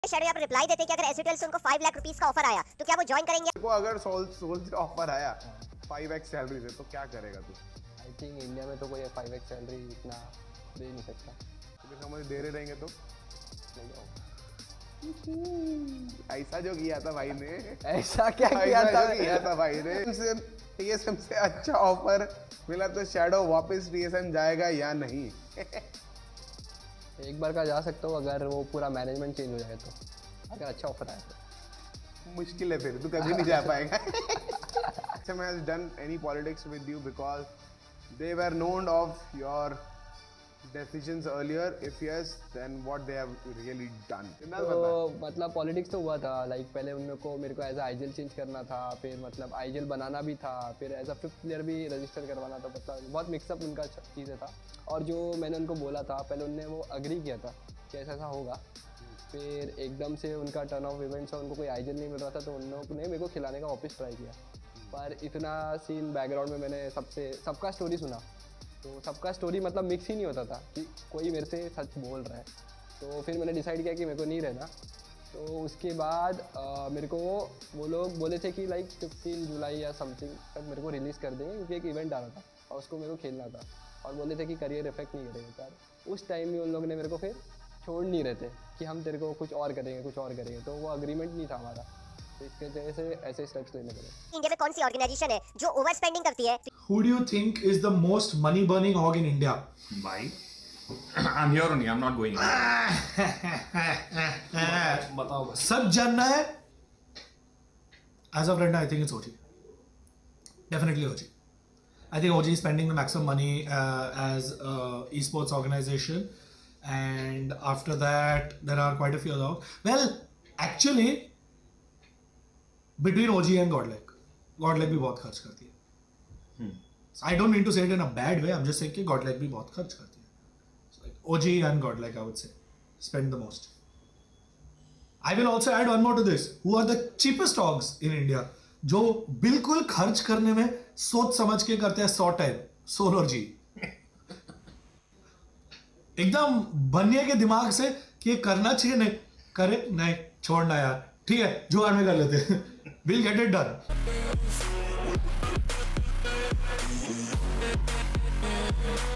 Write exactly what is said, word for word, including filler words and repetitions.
Shadow यहाँ पर reply देते कि अगर एसयूटीएल से उनको फाइव लाख रुपीस का ऑफर आया तो क्या वो ज्वाइन करेंगे? को अगर सोल सोल से ऑफर आया फाइव एक्स सैलरी से तो क्या करेगा तू? आई थिंक इंडिया में तो कोई फाइव एक्स सैलरी इतना दे नहीं सकता। तो समझ दे रहे रहेंगे तो नहीं होगा। ऐसा जो किया था भाई ने, ऐसा क्या किया था? जो किया था भाई ने, टीएसएम से अच्छा ऑफर मिला तो शैडो वापस टीएसएम जाएगा या नहीं? एक बार का जा सकता हूँ अगर वो पूरा मैनेजमेंट चेंज हो जाए तो, अगर अच्छा ऑफर आए तो। मुश्किल है फिर, तू कभी नहीं जा पाएगा। TSM has done any politics with you because they were known of your decisions earlier. If yes, then what they have really done? तो मतलब पॉलिटिक्स तो हुआ था, लाइक पहले उन लोग को मेरे को एज अ आईजीएल चेंज करना था, फिर मतलब आईजीएल बनाना भी था, फिर एज अ फिफ्थ प्लेयर भी रजिस्टर करवाना था, मतलब बहुत मिक्सअप उनका चीज़ें था। और जो मैंने उनको बोला था पहले उनने वो अग्री किया था कि ऐसा ऐसा होगा, फिर एकदम से उनका टर्न ऑफ इवेंट्स और उनको कोई आईजीएल नहीं मिल रहा था तो उन लोगों ने मेरे को खिलाने का वापस ट्राई किया। पर इतना सीन बैकग्राउंड में मैंने सबसे सबका स्टोरी सुना तो सबका स्टोरी मतलब मिक्स ही नहीं होता था कि कोई मेरे से सच बोल रहा है। तो फिर मैंने डिसाइड किया कि मेरे को नहीं रहना। तो उसके बाद आ, मेरे को वो लोग बोले थे कि लाइक फिफ्टीन जुलाई या समथिंग तक मेरे को रिलीज़ कर देंगे क्योंकि एक इवेंट आ रहा था और उसको मेरे को खेलना था और बोले थे कि करियर इफेक्ट नहीं करेंगे। पर उस टाइम में उन लोगों ने मेरे को फिर छोड़ नहीं रहे थे कि हम तेरे को कुछ और करेंगे कुछ और करेंगे, तो वो अग्रीमेंट नहीं था हमारा। तो इसके वजह से ऐसे स्टेप्स लेने पड़े। इंडिया में कौन सी ऑर्गेनाइजेशन है जो ओवर स्पेंडिंग करती है? Who do you think is the most money burning org in India? Bye. I'm here only. I'm not going. बताओ बस। सच जानना है? As of right now, I think it's O G. Definitely O G. I think O G is spending the maximum money uh, as a esports organization, and after that, there are quite a few other. Well, actually, between O G and Godlike, Godlike भी बहुत खर्च करती है. I don't mean to say it in a bad way. I'm just saying कि Godlike भी बहुत खर्च करती है. So like O G and Godlike, I would say, spend the most. I will also add one more to this. Who are the cheapest orgs in India? जो बिल्कुल खर्च करने में सोच समझ के करते हैं सौ टाइम. सोलर जी. एकदम बनिए के दिमाग से कि ये करना चाहिए, नहीं करे नहीं छोड़ना यार, ठीक है जुगाड़ में कर लेते हैं. We'll get it done.